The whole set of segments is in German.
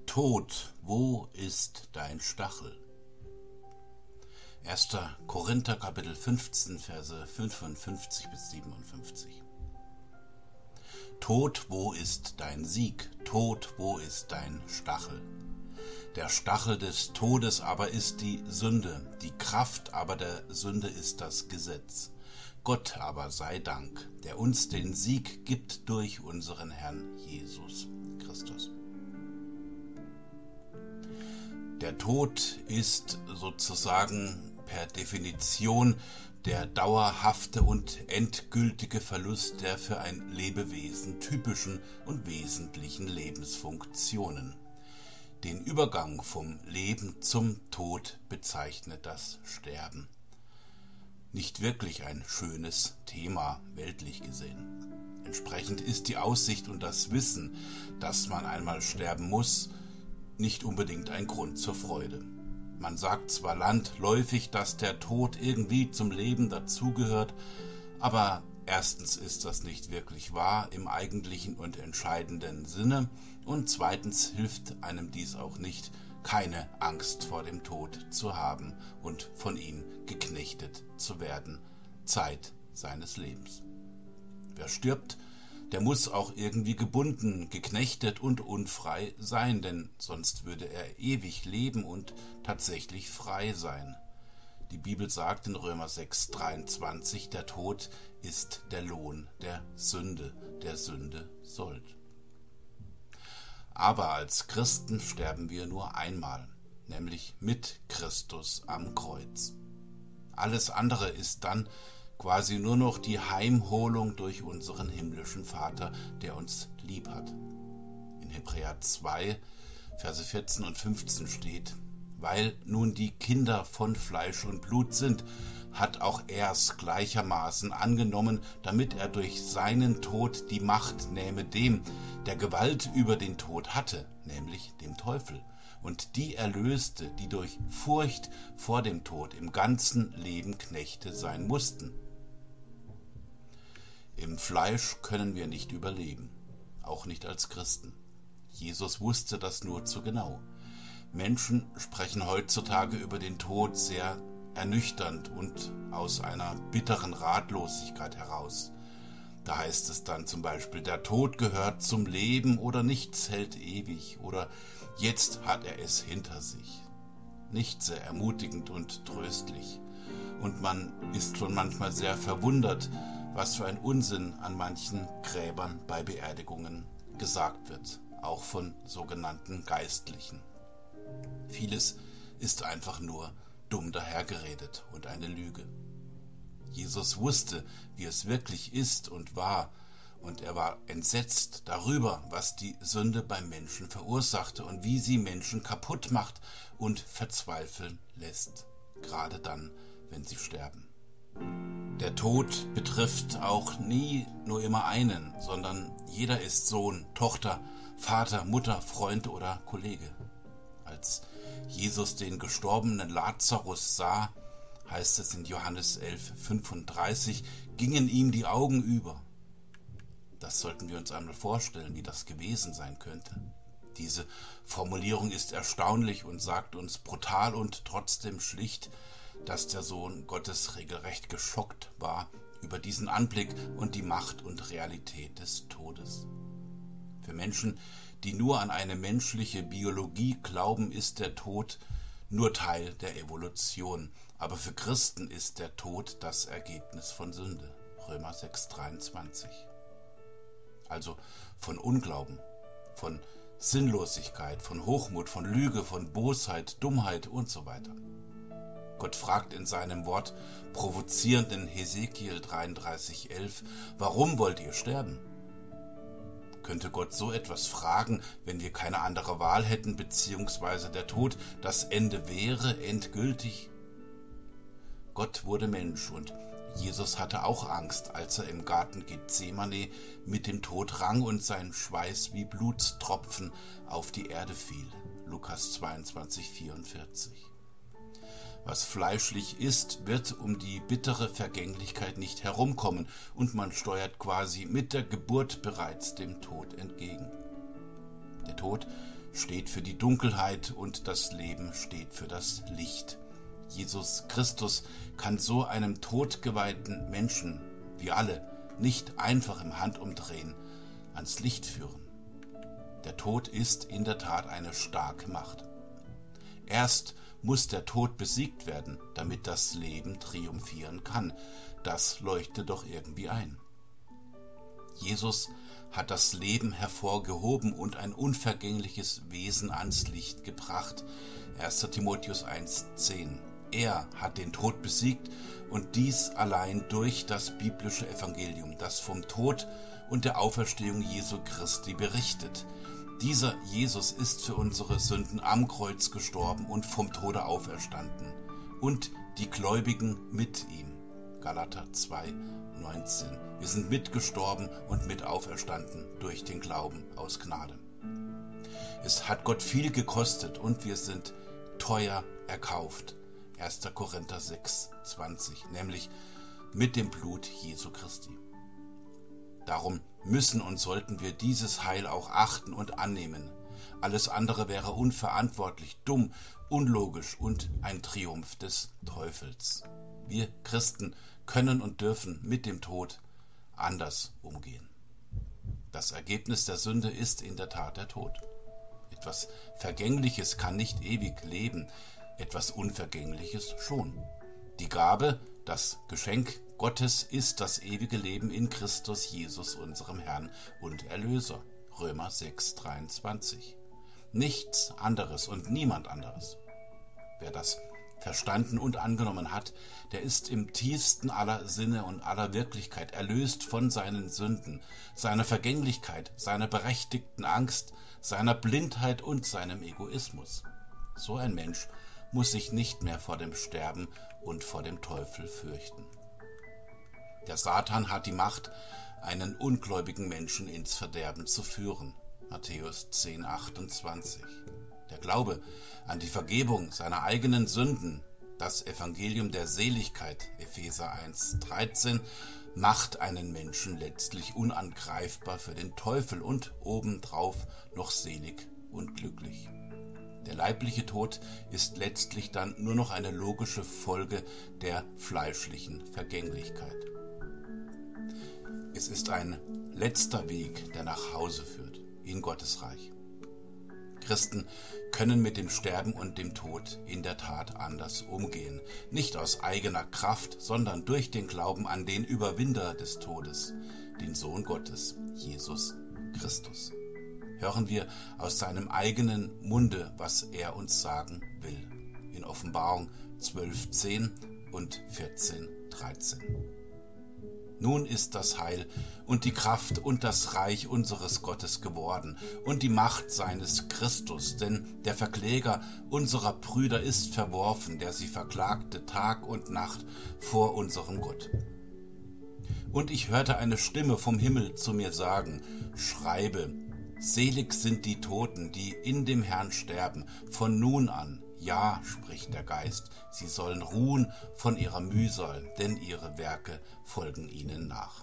Tod, wo ist dein Stachel? 1. Korinther Kapitel 15, Verse 55 bis 57. Tod, wo ist dein Sieg? Tod, wo ist dein Stachel? Der Stachel des Todes aber ist die Sünde, die Kraft aber der Sünde ist das Gesetz. Gott aber sei Dank, der uns den Sieg gibt durch unseren Herrn Jesus Christus. Der Tod ist sozusagen per Definition der dauerhafte und endgültige Verlust der für ein Lebewesen typischen und wesentlichen Lebensfunktionen. Den Übergang vom Leben zum Tod bezeichnet das Sterben. Nicht wirklich ein schönes Thema, weltlich gesehen. Entsprechend ist die Aussicht und das Wissen, dass man einmal sterben muss, nicht unbedingt ein Grund zur Freude. Man sagt zwar landläufig, dass der Tod irgendwie zum Leben dazugehört, aber erstens ist das nicht wirklich wahr im eigentlichen und entscheidenden Sinne und zweitens hilft einem dies auch nicht, keine Angst vor dem Tod zu haben und von ihm geknechtet zu werden, Zeit seines Lebens. Wer stirbt, der muss auch irgendwie gebunden, geknechtet und unfrei sein, denn sonst würde er ewig leben und tatsächlich frei sein. Die Bibel sagt in Römer 6,23, der Tod ist der Lohn der Sünde Sold. Aber als Christen sterben wir nur einmal, nämlich mit Christus am Kreuz. Alles andere ist dann quasi nur noch die Heimholung durch unseren himmlischen Vater, der uns lieb hat. In Hebräer 2, Verse 14 und 15 steht: Weil nun die Kinder von Fleisch und Blut sind, hat auch er's gleichermaßen angenommen, damit er durch seinen Tod die Macht nähme dem, der Gewalt über den Tod hatte, nämlich dem Teufel, und die erlöste, die durch Furcht vor dem Tod im ganzen Leben Knechte sein mussten. Im Fleisch können wir nicht überleben, auch nicht als Christen. Jesus wusste das nur zu genau. Menschen sprechen heutzutage über den Tod sehr ernüchternd und aus einer bitteren Ratlosigkeit heraus. Da heißt es dann zum Beispiel, der Tod gehört zum Leben oder nichts hält ewig oder jetzt hat er es hinter sich. Nicht sehr ermutigend und tröstlich. Und man ist schon manchmal sehr verwundert, was für ein Unsinn an manchen Gräbern bei Beerdigungen gesagt wird, auch von sogenannten Geistlichen. Vieles ist einfach nur dumm dahergeredet und eine Lüge. Jesus wusste, wie es wirklich ist und war, und er war entsetzt darüber, was die Sünde beim Menschen verursachte und wie sie Menschen kaputt macht und verzweifeln lässt, gerade dann, wenn sie sterben. Der Tod betrifft auch nie nur immer einen, sondern jeder ist Sohn, Tochter, Vater, Mutter, Freund oder Kollege. Als Jesus den gestorbenen Lazarus sah, heißt es in Johannes 11,35, gingen ihm die Augen über. Das sollten wir uns einmal vorstellen, wie das gewesen sein könnte. Diese Formulierung ist erstaunlich und sagt uns brutal und trotzdem schlicht, dass der Sohn Gottes regelrecht geschockt war über diesen Anblick und die Macht und Realität des Todes. Für Menschen, die nur an eine menschliche Biologie glauben, ist der Tod nur Teil der Evolution. Aber für Christen ist der Tod das Ergebnis von Sünde. Römer 6,23. Also von Unglauben, von Sinnlosigkeit, von Hochmut, von Lüge, von Bosheit, Dummheit und so weiter. Gott fragt in seinem Wort provozierend in Hesekiel 33,11, warum wollt ihr sterben? Könnte Gott so etwas fragen, wenn wir keine andere Wahl hätten, beziehungsweise der Tod das Ende wäre, endgültig? Gott wurde Mensch und Jesus hatte auch Angst, als er im Garten Gethsemane mit dem Tod rang und sein Schweiß wie Blutstropfen auf die Erde fiel. Lukas 22,44. Was fleischlich ist, wird um die bittere Vergänglichkeit nicht herumkommen und man steuert quasi mit der Geburt bereits dem Tod entgegen. Der Tod steht für die Dunkelheit und das Leben steht für das Licht. Jesus Christus kann so einem todgeweihten Menschen, wie alle, nicht einfach im Handumdrehen ans Licht führen. Der Tod ist in der Tat eine starke Macht. Erst muss der Tod besiegt werden, damit das Leben triumphieren kann. Das leuchtet doch irgendwie ein. Jesus hat das Leben hervorgehoben und ein unvergängliches Wesen ans Licht gebracht. 1. Timotheus 1,10. Er hat den Tod besiegt und dies allein durch das biblische Evangelium, das vom Tod und der Auferstehung Jesu Christi berichtet. Dieser Jesus ist für unsere Sünden am Kreuz gestorben und vom Tode auferstanden. Und die Gläubigen mit ihm. Galater 2,19. Wir sind mitgestorben und mit auferstanden durch den Glauben aus Gnade. Es hat Gott viel gekostet und wir sind teuer erkauft. 1. Korinther 6,20, nämlich mit dem Blut Jesu Christi. Darum müssen und sollten wir dieses Heil auch achten und annehmen. Alles andere wäre unverantwortlich, dumm, unlogisch und ein Triumph des Teufels. Wir Christen können und dürfen mit dem Tod anders umgehen. Das Ergebnis der Sünde ist in der Tat der Tod. Etwas Vergängliches kann nicht ewig leben, etwas Unvergängliches schon. Die Gabe, das Geschenk Gottes ist das ewige Leben in Christus Jesus, unserem Herrn und Erlöser. Römer 6,23. Nichts anderes und niemand anderes. Wer das verstanden und angenommen hat, der ist im tiefsten aller Sinne und aller Wirklichkeit erlöst von seinen Sünden, seiner Vergänglichkeit, seiner berechtigten Angst, seiner Blindheit und seinem Egoismus. So ein Mensch muss sich nicht mehr vor dem Sterben und vor dem Teufel fürchten. Der Satan hat die Macht, einen ungläubigen Menschen ins Verderben zu führen. Matthäus 10,28. Der Glaube an die Vergebung seiner eigenen Sünden, das Evangelium der Seligkeit, Epheser 1,13, macht einen Menschen letztlich unangreifbar für den Teufel und obendrauf noch selig und glücklich. Der leibliche Tod ist letztlich dann nur noch eine logische Folge der fleischlichen Vergänglichkeit. Es ist ein letzter Weg, der nach Hause führt, in Gottes Reich. Christen können mit dem Sterben und dem Tod in der Tat anders umgehen. Nicht aus eigener Kraft, sondern durch den Glauben an den Überwinder des Todes, den Sohn Gottes, Jesus Christus. Hören wir aus seinem eigenen Munde, was er uns sagen will. In Offenbarung 12,10 und 14,13. Nun ist das Heil und die Kraft und das Reich unseres Gottes geworden und die Macht seines Christus, denn der Verkläger unserer Brüder ist verworfen, der sie verklagte Tag und Nacht vor unserem Gott. Und ich hörte eine Stimme vom Himmel zu mir sagen, schreibe, selig sind die Toten, die in dem Herrn sterben, von nun an. Ja, spricht der Geist, sie sollen ruhen von ihrer Mühsal, denn ihre Werke folgen ihnen nach.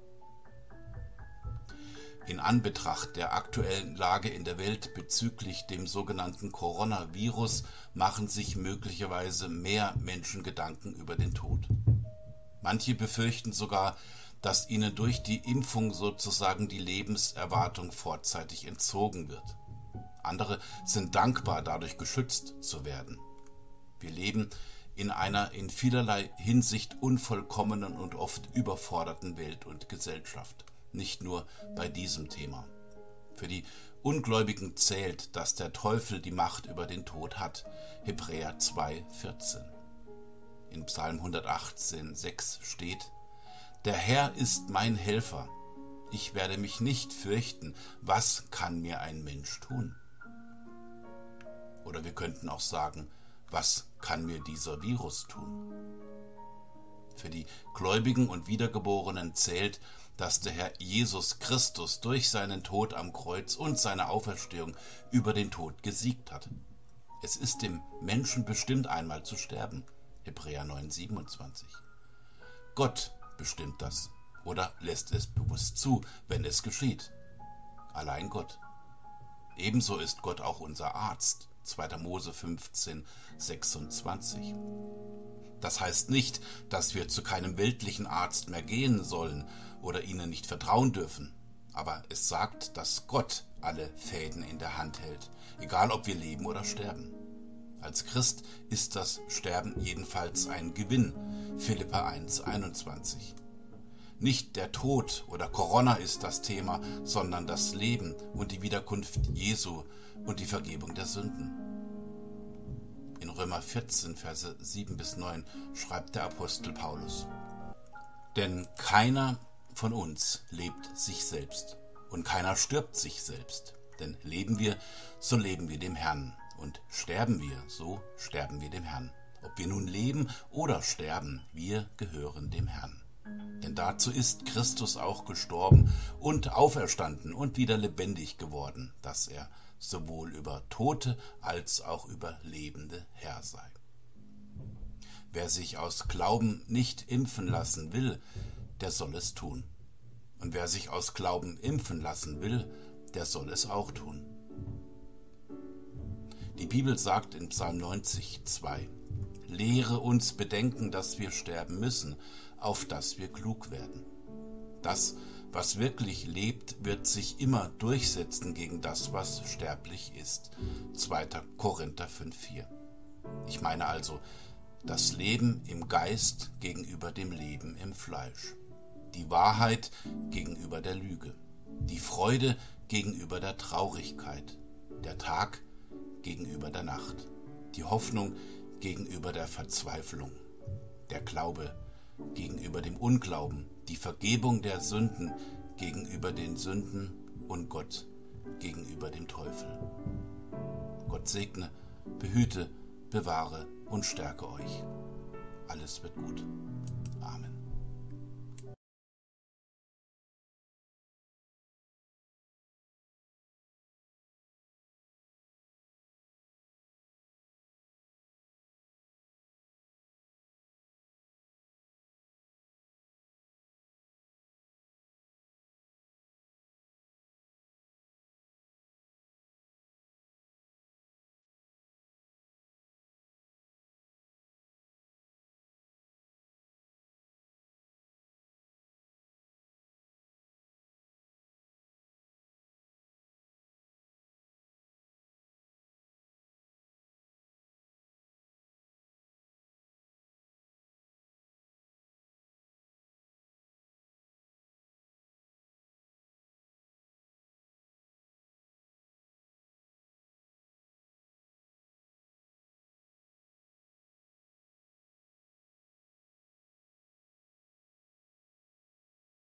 In Anbetracht der aktuellen Lage in der Welt bezüglich dem sogenannten Coronavirus machen sich möglicherweise mehr Menschen Gedanken über den Tod. Manche befürchten sogar, dass ihnen durch die Impfung sozusagen die Lebenserwartung vorzeitig entzogen wird. Andere sind dankbar, dadurch geschützt zu werden. Wir leben in einer in vielerlei Hinsicht unvollkommenen und oft überforderten Welt und Gesellschaft. Nicht nur bei diesem Thema. Für die Ungläubigen zählt, dass der Teufel die Macht über den Tod hat. Hebräer 2,14. In Psalm 118,6 steht: Der Herr ist mein Helfer. Ich werde mich nicht fürchten. Was kann mir ein Mensch tun? Oder wir könnten auch sagen, was kann mir dieser Virus tun? Für die Gläubigen und Wiedergeborenen zählt, dass der Herr Jesus Christus durch seinen Tod am Kreuz und seine Auferstehung über den Tod gesiegt hat. Es ist dem Menschen bestimmt, einmal zu sterben. Hebräer 9,27. Gott bestimmt das oder lässt es bewusst zu, wenn es geschieht. Allein Gott. Ebenso ist Gott auch unser Arzt. 2. Mose 15, 26. Das heißt nicht, dass wir zu keinem weltlichen Arzt mehr gehen sollen oder ihnen nicht vertrauen dürfen. Aber es sagt, dass Gott alle Fäden in der Hand hält, egal ob wir leben oder sterben. Als Christ ist das Sterben jedenfalls ein Gewinn. Philipper 1, 21. Nicht der Tod oder Corona ist das Thema, sondern das Leben und die Wiederkunft Jesu und die Vergebung der Sünden. In Römer 14, Verse 7 bis 9 schreibt der Apostel Paulus: Denn keiner von uns lebt sich selbst und keiner stirbt sich selbst. Denn leben wir, so leben wir dem Herrn, und sterben wir, so sterben wir dem Herrn. Ob wir nun leben oder sterben, wir gehören dem Herrn. Denn dazu ist Christus auch gestorben und auferstanden und wieder lebendig geworden, dass er sowohl über Tote als auch über Lebende Herr sei. Wer sich aus Glauben nicht impfen lassen will, der soll es tun. Und wer sich aus Glauben impfen lassen will, der soll es auch tun. Die Bibel sagt in Psalm 90, 2: Lehre uns bedenken, dass wir sterben müssen, auf dass wir klug werden. Das, was wirklich lebt, wird sich immer durchsetzen gegen das, was sterblich ist. 2. Korinther 5,4. Ich meine also das Leben im Geist gegenüber dem Leben im Fleisch. Die Wahrheit gegenüber der Lüge. Die Freude gegenüber der Traurigkeit. Der Tag gegenüber der Nacht. Die Hoffnung gegenüber der Verzweiflung. Der Glaube gegenüber dem Unglauben, die Vergebung der Sünden gegenüber den Sünden und Gott gegenüber dem Teufel. Gott segne, behüte, bewahre und stärke euch. Alles wird gut. Amen.